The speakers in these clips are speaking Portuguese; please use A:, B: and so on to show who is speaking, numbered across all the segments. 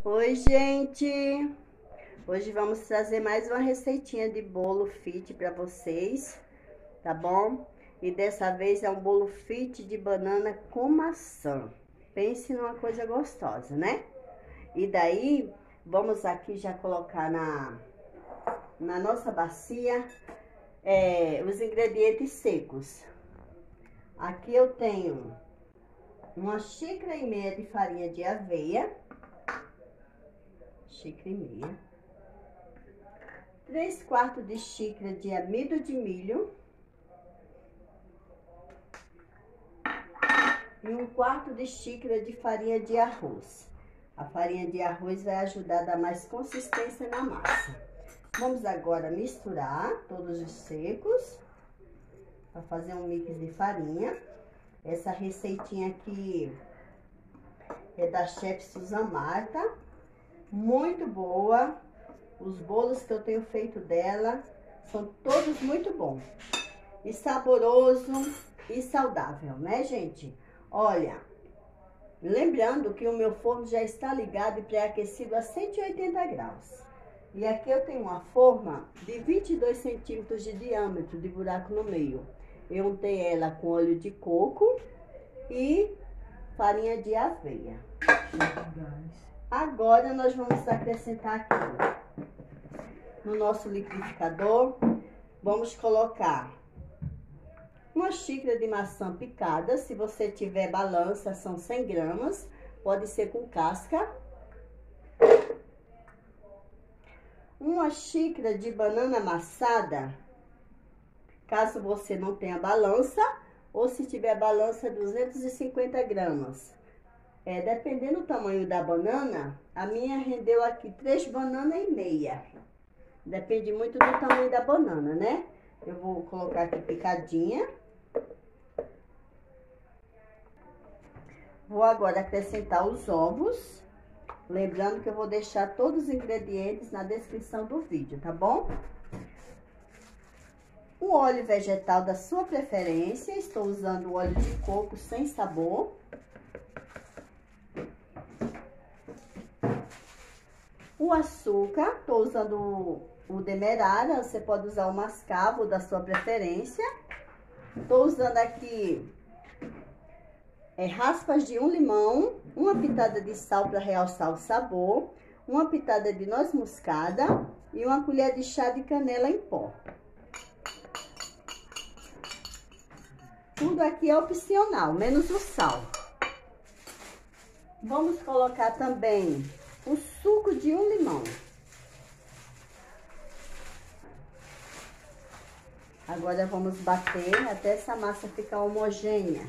A: Oi, gente! Hoje vamos trazer mais uma receitinha de bolo fit para vocês, tá bom? E dessa vez é um bolo fit de banana com maçã. Pense numa coisa gostosa, né? E daí, vamos aqui já colocar na nossa bacia os ingredientes secos. Aqui eu tenho 1,5 xícara de farinha de aveia. 1,5 xícara. 3/4 de xícara de amido de milho. E 1/4 de xícara de farinha de arroz. A farinha de arroz vai ajudar a dar mais consistência na massa. Vamos agora misturar todos os secos para fazer um mix de farinha. Essa receitinha aqui é da chefe Suzan Marta, muito boa. Os bolos que eu tenho feito dela são todos muito bons. E saboroso e saudável, né, gente? Olha, lembrando que o meu forno já está ligado e pré-aquecido a 180 graus. E aqui eu tenho uma forma de 22 centímetros de diâmetro, de buraco no meio. Eu untei ela com óleo de coco e farinha de aveia. Agora nós vamos acrescentar aqui no nosso liquidificador, vamos colocar 1 xícara de maçã picada. Se você tiver balança, são 100 gramas, pode ser com casca. 1 xícara de banana amassada, caso você não tenha balança, ou se tiver balança, 250 gramas. Dependendo do tamanho da banana, a minha rendeu aqui 3,5 bananas. Depende muito do tamanho da banana, né? Eu vou colocar aqui picadinha. Vou agora acrescentar os ovos. Lembrando que eu vou deixar todos os ingredientes na descrição do vídeo, tá bom? O óleo vegetal da sua preferência. Estou usando o óleo de coco sem sabor. O açúcar, estou usando o demerara, você pode usar o mascavo da sua preferência. Estou usando aqui raspas de um limão, uma pitada de sal para realçar o sabor, uma pitada de noz moscada e uma colher de chá de canela em pó. Tudo aqui é opcional, menos o sal. Vamos colocar também o suco de um limão. Agora vamos bater até essa massa ficar homogênea.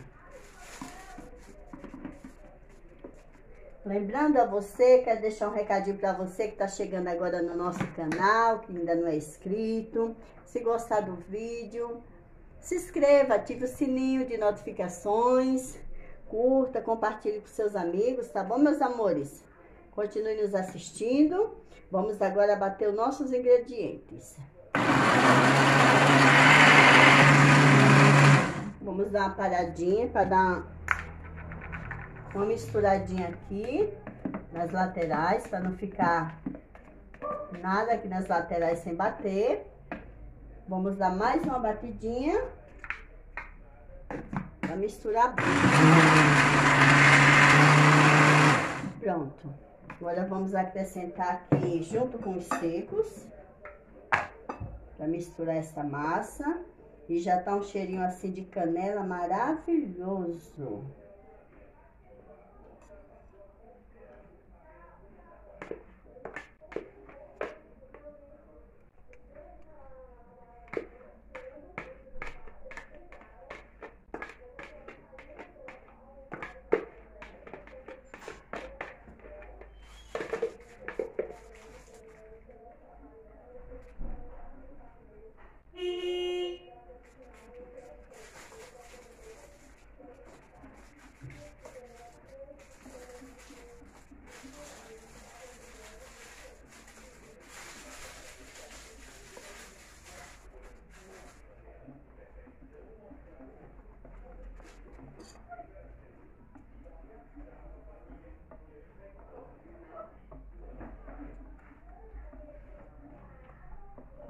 A: Lembrando a você, quero deixar um recadinho para você que está chegando agora no nosso canal, que ainda não é inscrito. Se gostar do vídeo, se inscreva, ative o sininho de notificações, curta, compartilhe com seus amigos, tá bom, meus amores? Continue nos assistindo. Vamos agora bater os nossos ingredientes. Vamos dar uma paradinha para dar uma misturadinha aqui nas laterais, para não ficar nada aqui nas laterais sem bater. Vamos dar mais uma batidinha para misturar bem. Pronto. Agora vamos acrescentar aqui junto com os secos, para misturar essa massa. E já tá um cheirinho assim de canela maravilhoso.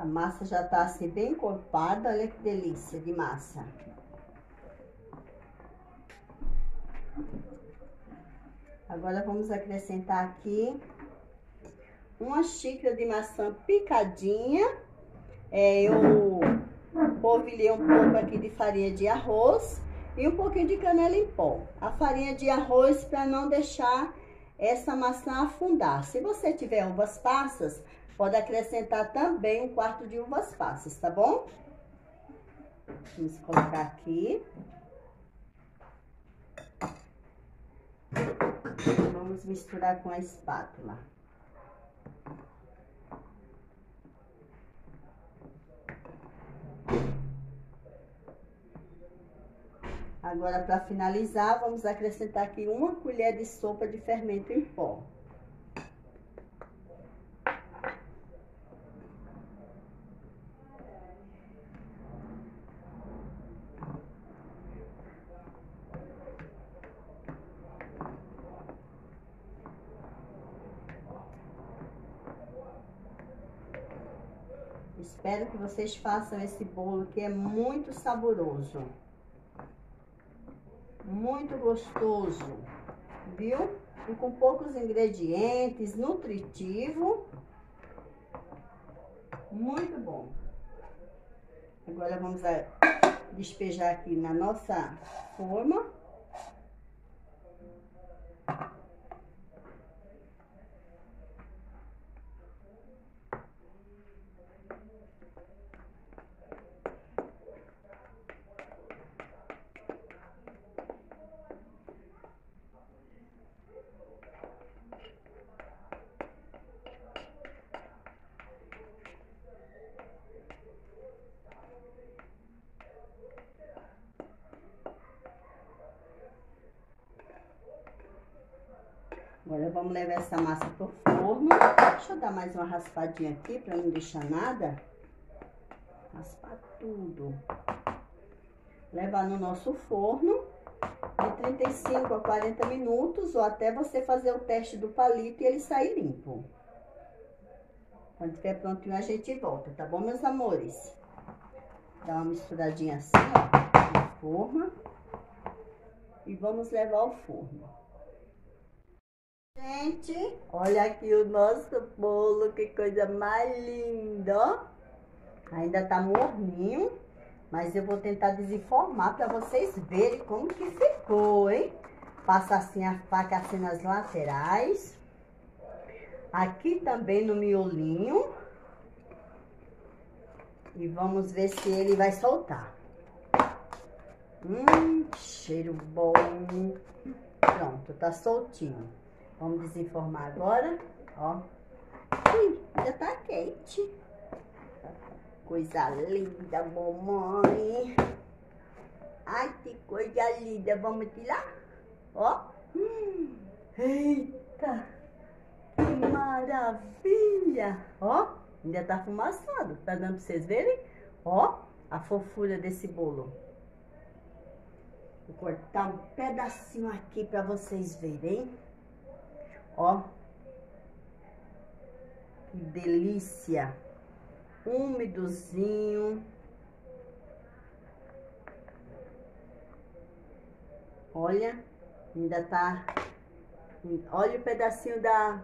A: A massa já tá assim bem encorpada, olha que delícia de massa. Agora vamos acrescentar aqui uma xícara de maçã picadinha. Eu polvilhei um pouco aqui de farinha de arroz e um pouquinho de canela em pó. A farinha de arroz para não deixar essa maçã afundar. Se você tiver uvas passas, pode acrescentar também 1/4 de uvas passas, tá bom? Vamos colocar aqui. Vamos misturar com a espátula. Agora, para finalizar, vamos acrescentar aqui 1 colher de sopa de fermento em pó. Espero que vocês façam esse bolo que é muito saboroso. Muito gostoso, viu? E com poucos ingredientes, nutritivo. Muito bom. Agora vamos despejar aqui na nossa forma. Agora vamos levar essa massa pro forno. Deixa eu dar mais uma raspadinha aqui para não deixar nada. Raspar tudo. Levar no nosso forno de 35 a 40 minutos ou até você fazer o teste do palito e ele sair limpo. Quando estiver prontinho a gente volta, tá bom, meus amores? Dá uma misturadinha assim, ó, na forma. E vamos levar ao forno. Gente, olha aqui o nosso bolo, que coisa mais linda, ó. Ainda tá morninho, mas eu vou tentar desenformar para vocês verem como que ficou, hein? Passa assim a faca assim nas laterais. Aqui também no miolinho. E vamos ver se ele vai soltar. Cheiro bom. Pronto, tá soltinho. Vamos desenformar agora, ó. Ui, já tá quente. Coisa linda, mamãe. Ai, que coisa linda. Vamos tirar? Ó. Eita, que maravilha. Ó, ainda tá fumaçado. Tá dando pra vocês verem? Ó, a fofura desse bolo. Vou cortar um pedacinho aqui pra vocês verem. Ó, que delícia, úmidozinho. Olha, ainda tá, olha o pedacinho da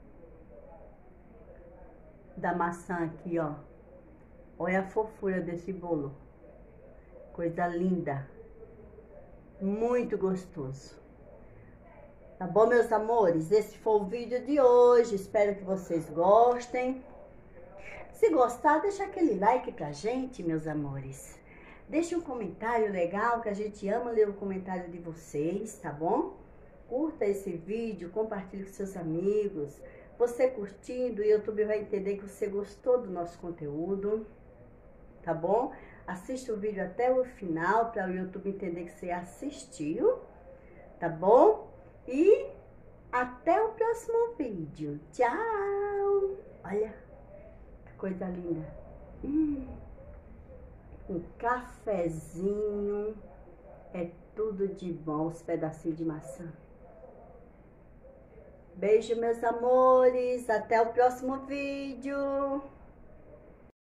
A: maçã aqui, ó. Olha a fofura desse bolo, coisa linda, muito gostoso. Tá bom, meus amores? Esse foi o vídeo de hoje. Espero que vocês gostem. Se gostar, deixa aquele like pra gente, meus amores. Deixa um comentário legal, que a gente ama ler o comentário de vocês, tá bom? Curta esse vídeo, compartilhe com seus amigos. Você curtindo, o YouTube vai entender que você gostou do nosso conteúdo, tá bom? Assista o vídeo até o final, para o YouTube entender que você assistiu, tá bom? E até o próximo vídeo. Tchau! Olha, que coisa linda. Um cafezinho. É tudo de bom, os pedacinhos de maçã. Beijo, meus amores. Até o próximo vídeo.